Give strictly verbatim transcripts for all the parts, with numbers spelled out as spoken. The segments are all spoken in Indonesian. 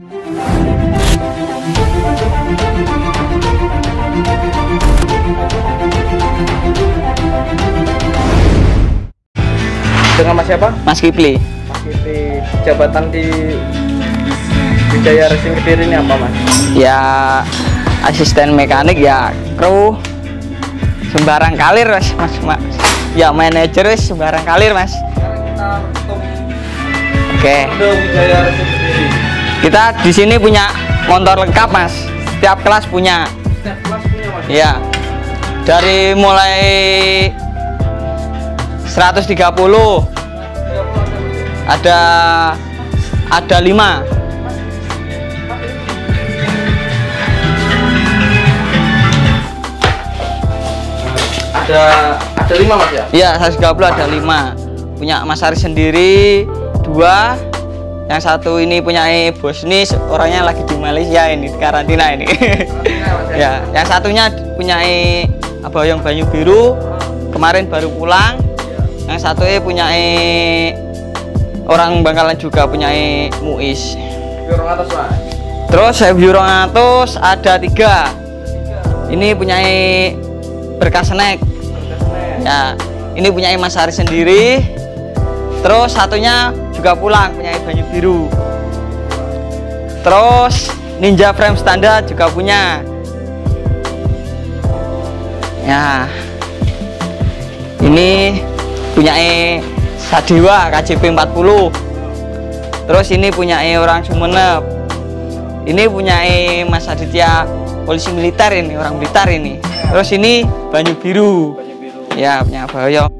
Dengan Mas siapa? Mas Kipli. Mas Kipli. Jabatan di Wijaya Racing Kediri ini apa, Mas? Ya asisten mekanik, ya kru, sembarang kalir mas, mas, mas. Ya manajer sembarang kalir mas. Sekarang kita untuk Oke. Wijaya Racing Kediri. Kita di sini punya motor lengkap mas. Setiap kelas punya. Setiap kelas punya mas. Iya. Dari mulai seratus tiga puluh ada ada lima. Ada ada lima mas ya? Iya, seratus tiga puluh ada lima. Punya Mas Ari sendiri dua. Yang satu ini punya bos nih, orangnya lagi di Malaysia ini, karantina ini. Ya, yang satunya punya Aboyong Banyu Biru, kemarin baru pulang. Yang satu punya orang Bangkalan juga, punya Muis. Biurong atas mas. Terus saya biurong atas ada tiga. Ini punya Berkas Snack. Ya, ini punya Mas Ari sendiri. Terus satunya juga pulang, punya Banyu Biru. Terus Ninja Frame Standar juga punya. Ya, ini punya Sadewa K J P empat puluh. Terus ini punya orang Sumenep. Ini punya Mas Aditya, polisi militer ini, orang Blitar ini. Terus ini Banyu Biru. Banyu Biru. Ya, punya Aboyong.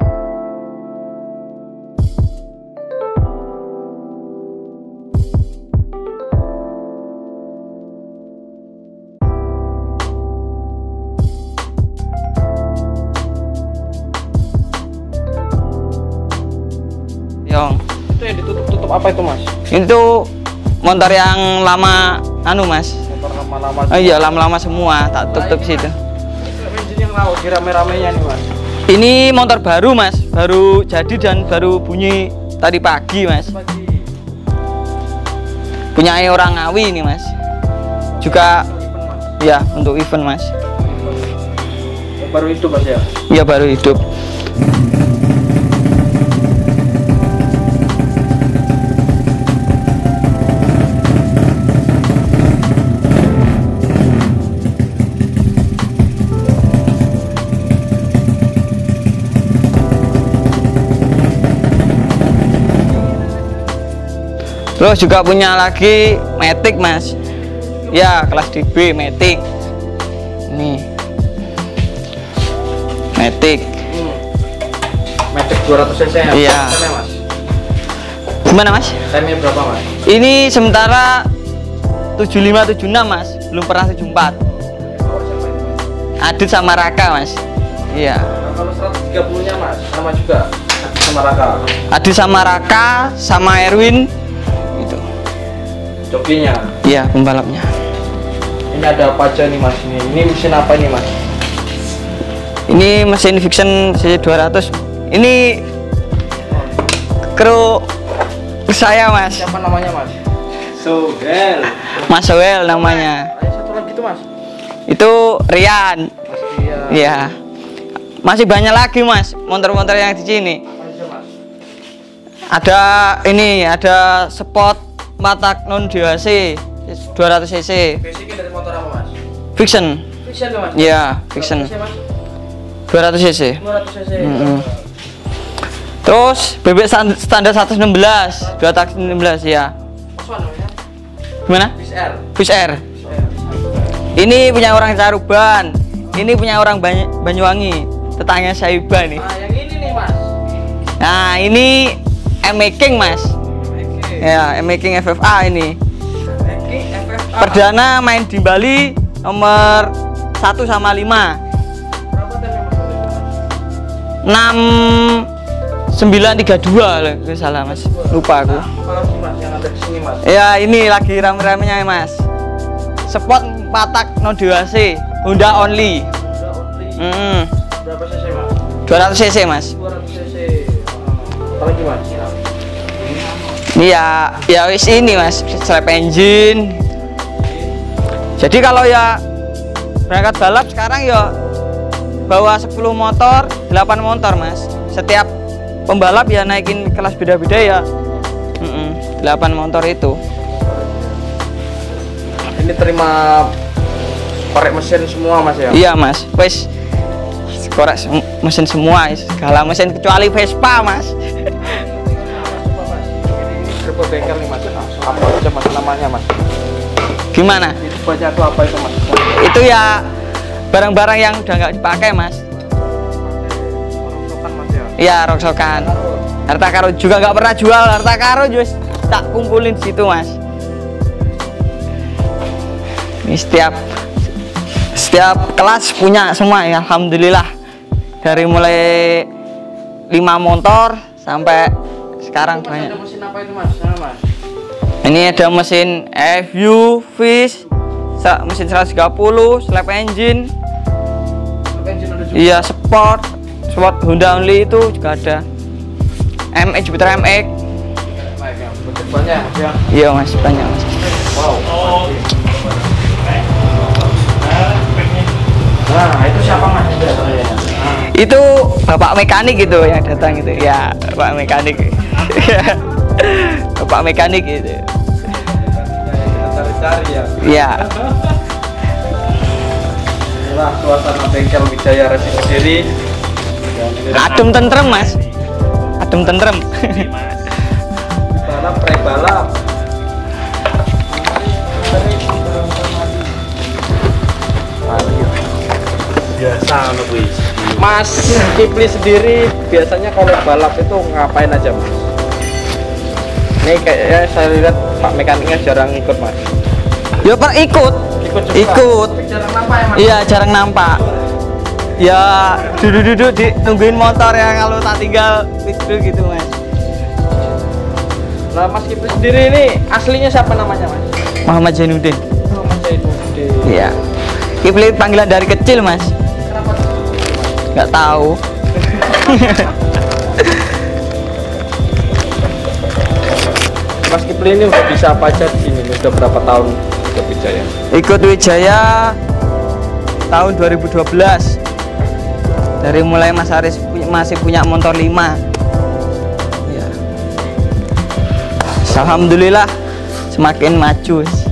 Itu yang ditutup-tutup apa itu mas? Itu motor yang lama anu mas. Motor lama-lama. Oh iya, lama-lama semua tak tutup situ. Engine yang lagi rame-ramenya nih mas. Ini motor baru mas, baru jadi dan baru bunyi tadi pagi mas. Pagi. Punya orang Ngawi ini mas. Juga ya untuk event mas. Baru hidup mas ya? Iya baru hidup. Terus juga punya lagi Matic mas. Ya kelas D B Matic. Ini Matic. Hmm. Matic dua ratus cc ya? Iya. Time-nya mas? Gimana mas? Time-nya berapa mas? Ini sementara tujuh lima tujuh enam mas. Belum pernah tujuh empat. Adit sama Raka mas. Iya. Nah, kalau seratus tiga puluh nya mas, sama juga Adit sama Raka. Adit sama Raka sama Erwin. Itu. Jokinya. Iya, pembalapnya. Ini ada apa aja nih mas? Ini, ini mesin apa nih mas? Ini mesin Vixion C C dua ratus. Ini kru saya mas. Siapa namanya mas? Sohel. Mas Soel namanya. Ada satu lagi tuh mas. Itu Rian. Mas Dia. Iya. Masih banyak lagi mas motor-motor yang di sini. Apa aja mas? Ada ini, ada spot matak non D H C dua ratus cc. Basicnya dari motor apa mas? Vixion. Vixion tuh mas? Iya, Vixion. dua ratus cc. dua ratus cc. Mm-hmm. Terus bebek standar seratus enam belas, dua tak enam belas ya. Apa namanya? Gimana? Bis R. Fish Air. Ini punya orang Caruban. Ini punya orang Bany Banyuwangi. Tetangga Saiba nih. Nah, yang ini nih mas. Nah, ini M-Making mas. Oke. Ya, M-Making F F A ini. Oke, F F A. Perdana main di Bali nomor satu sama lima. Berapa time mas? enam sembilan tiga dua lah, nggak salah mas. Lupa aku. Nah, kalau sih mas yang ada di sini mas. Ya, ini lagi rame-ramenya mas. Spot patak non D H C, Honda only. Udah only. Mm, Berapa cc mas? dua ratus cc mas. dua ratus cc. Apa lagi mas? Ini ya ya wis ini Mas, slap engine. Jadi kalau ya berangkat balap sekarang ya bawa sepuluh motor, delapan motor Mas. Setiap pembalap ya naikin kelas beda-beda ya. Mm-mm, delapan motor itu. Ini terima korek mesin semua Mas ya? Iya Mas, wis korek sem- mesin semua, segala mesin kecuali Vespa Mas. Turbo bengkel nih Mas, apa aja Mas namanya Mas? Gimana? Itu baca itu apa itu Mas? Itu ya barang-barang yang udah nggak dipakai Mas. Rongsokan Mas ya? Iya rongsokan. Harta karun juga nggak pernah jual, harta karun just tak kumpulin di situ Mas. Ini setiap setiap kelas punya semua ya, alhamdulillah. Dari mulai lima motor sampai sekarang Mas, banyak. ada mesin apa itu Mas? Sana, Mas. Ini ada mesin F U, Fish, sa- mesin seratus tiga puluh, slap engine, Engine ada juga. iya sport, sport Honda Only itu juga ada. M X, Jupiter M X, Baik ya, bentuk banyak Mas ya. iya Mas banyak Mas. Wow. Nah, itu siapa Mas? Nah, Itu bapak mekanik gitu yang datang gitu, ya bapak mekanik, bapak mekanik gitu, kita cari-cari ya. ya. Inilah suasana bengkel Wijaya Racing Kediri. Adem tentrem Mas, adem tentrem. Balap, pre-balap. Biasa ngono kuwi. Mas Kipli sendiri biasanya kalau balap itu ngapain aja Mas? Ini kayaknya saya lihat Pak mekaniknya jarang ikut Mas. Ya per ikut, Ikut juga. ikut. Jarang nampak ya Mas? Iya jarang nampak. Ya duduk-duduk di nungguin motor ya kalau tak tinggal itu gitu Mas. Nah Mas Kipli sendiri ini aslinya siapa namanya Mas? Muhammad Zainuddin. Oh, Mas Zainuddin. Iya. Kipli panggilan dari kecil Mas. Kenapa tuh? Nggak tahu. Mas Kipli ini udah bisa apa aja di sini? Udah berapa tahun ikut Wijaya? Ikut Wijaya tahun dua ribu dua belas. Dari mulai Mas Aris punya- masih punya motor lima. Ya. Alhamdulillah semakin maju.